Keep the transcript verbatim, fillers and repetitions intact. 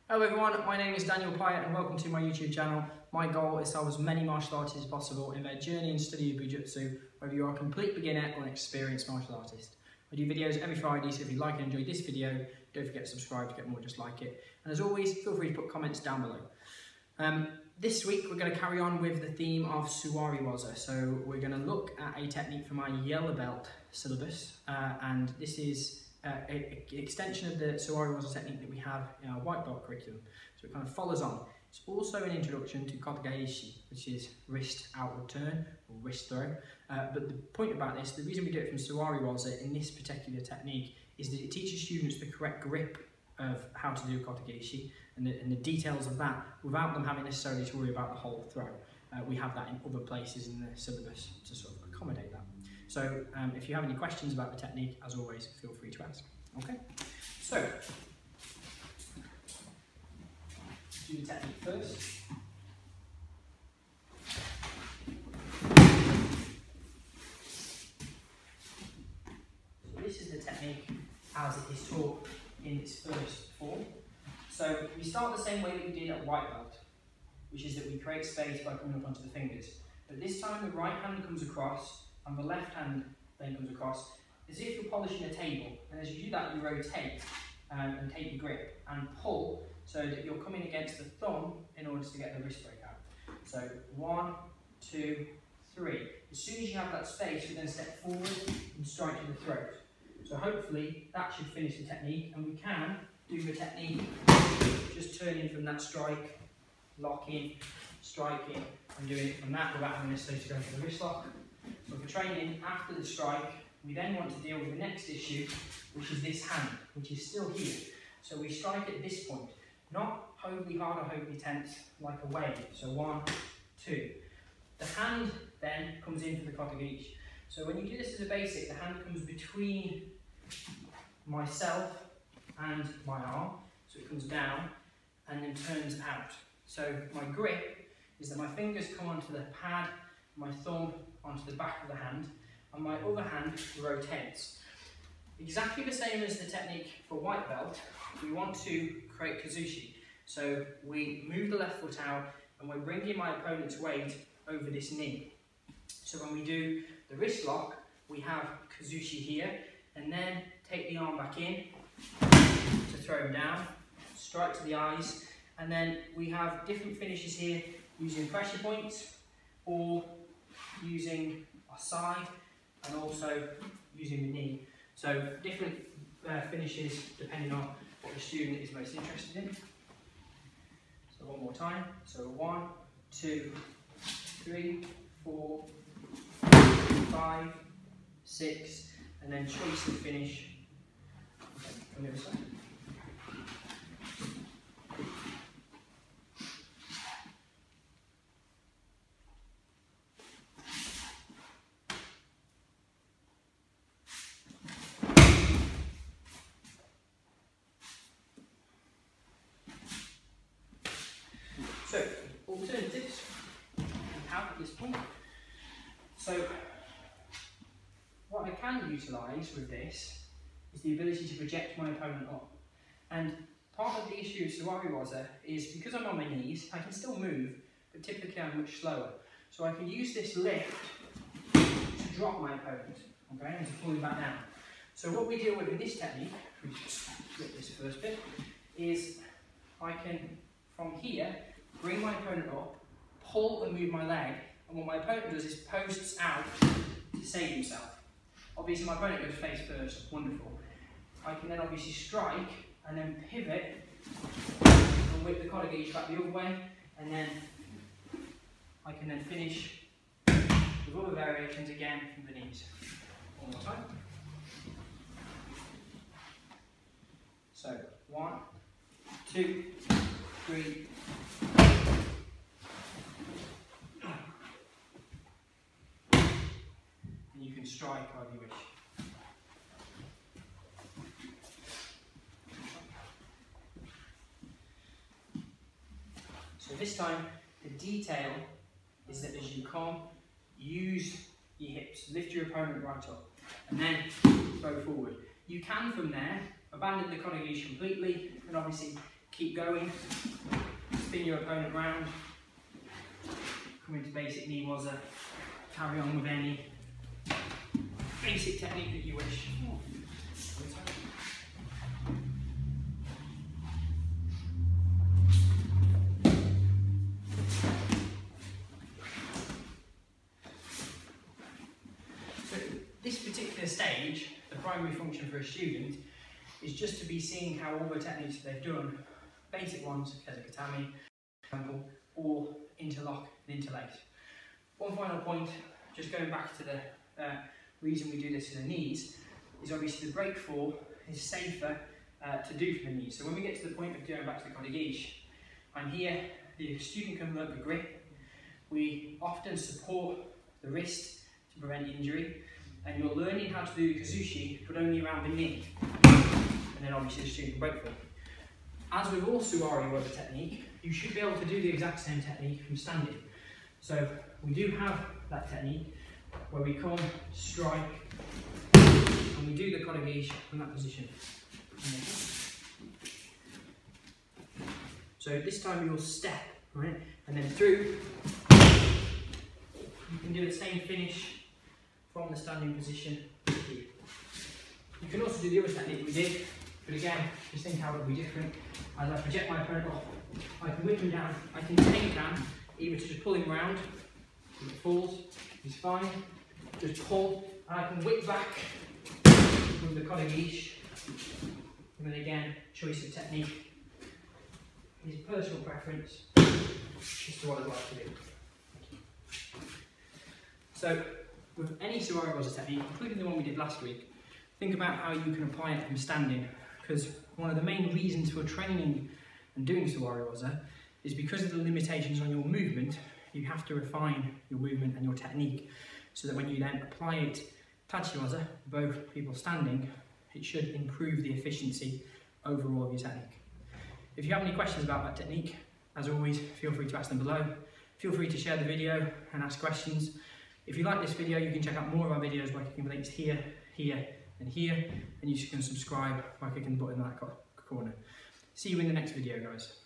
Hello everyone, my name is Daniel Pyatt and welcome to my YouTube channel. My goal is to help as many martial artists as possible in their journey and study of Bujutsu, whether you are a complete beginner or an experienced martial artist. I do videos every Friday, so if you like and enjoy this video, don't forget to subscribe to get more just like it. And as always, feel free to put comments down below. Um, this week we're going to carry on with the theme of Sawari Waza. So we're going to look at a technique from our yellow belt syllabus, uh, and this is Uh, an extension of the Sawari Waza technique that we have in our white belt curriculum. So it kind of follows on. It's also an introduction to Kotegaeshi, which is wrist outward turn or wrist throw. Uh, but the point about this, the reason we do it from Sawari Waza in this particular technique is that it teaches students the correct grip of how to do Kotegaeshi and the, and the details of that without them having necessarily to worry about the whole throw. Uh, we have that in other places in the syllabus to sort of accommodate that. So um, if you have any questions about the technique, as always, feel free to ask. Okay, so do the technique first. So this is the technique as it is taught in its first form. So we start the same way that we did at white belt, which is that we create space by coming up onto the fingers. But this time the right hand comes across and the left hand then comes across as if you're polishing a table. And as you do that, you rotate um, and take your grip and pull so that you're coming against the thumb in order to get the wrist break out. So one, two, three. As soon as you have that space, you then step forward and strike to the throat. So hopefully that should finish the technique, and we can do the technique just turning from that strike, locking, striking, and doing it from that without having necessarily to go into the wrist lock. So for training after the strike, we then want to deal with the next issue, which is this hand, which is still here. So we strike at this point, not overly hard or overly tense, like a wave. So one, two. The hand then comes in for the Kotegaeshi. So when you do this as a basic, the hand comes between myself and my arm. So it comes down and then turns out. So my grip is that my fingers come onto the pad, my thumb onto the back of the hand, and my other hand rotates. Exactly the same as the technique for white belt, we want to create Kazushi. So we move the left foot out and we're bringing my opponent's weight over this knee. So when we do the wrist lock, we have Kazushi here, and then take the arm back in to throw him down, strike to the eyes, and then we have different finishes here using pressure points or using our side and also using the knee. So different uh, finishes depending on what the student is most interested in. So one more time. So one, two, three, four, five, six, and then choice the finish. Okay, from the other side. So, alternatives we have at this point. So, what I can utilise with this is the ability to project my opponent up. And part of the issue of Sawari Waza is because I'm on my knees, I can still move, but typically I'm much slower. So I can use this lift to drop my opponent, okay, and to pull him back down. So what we deal with in this technique, we flip this first bit, is I can, from here, bring my opponent up, pull and move my leg, and what my opponent does is posts out to save himself. Obviously my opponent goes face first, wonderful. I can then obviously strike and then pivot and whip the Kotegaeshi back the other way, and then I can then finish with other variations again from the knees. One more time. So one, two, three, and you can strike however you wish. So this time, the detail is that as you come, use your hips, lift your opponent right up, and then throw forward. You can, from there, abandon the Kotegaeshi completely and obviously Keep going, spin your opponent round, come into basic knee waza, carry on with any basic technique that you wish. So this particular stage, the primary function for a student is just to be seeing how all the techniques that they've done, basic ones, Kesu Gatame, or interlock and interlace. One final point, just going back to the uh, reason we do this for the knees, is obviously the break four is safer uh, to do for the knees. So when we get to the point of going back to the Kodogishi, I'm here, the student can learn the grip. We often support the wrist to prevent injury, and you're learning how to do the Kazushi, but only around the knee. And then obviously the student can break four. As with all Sawari waza technique, you should be able to do the exact same technique from standing. So we do have that technique where we come, strike, and we do the Kodogishi from that position. So this time you'll step, right, and then through. You can do the same finish from the standing position here. You can also do the other technique we did, but again, just think how it will be different. As I project my opponent off, I can whip him down, I can take him down, either to just pull him around, if it falls, he's fine, just pull, and I can whip back with the Kodogishi, and then again, choice of technique is personal preference, just to what I'd like to do. So, with any Sawari waza technique, including the one we did last week, think about how you can apply it from standing, because one of the main reasons for training and doing Sawari waza is because of the limitations on your movement. You have to refine your movement and your technique, so that when you then apply it Tachi waza, both people standing, it should improve the efficiency overall of your technique. If you have any questions about that technique, as always, feel free to ask them below. Feel free to share the video and ask questions. If you like this video, you can check out more of our videos by clicking the links here, here, and here, and you can subscribe by clicking the button in that corner. See you in the next video, guys.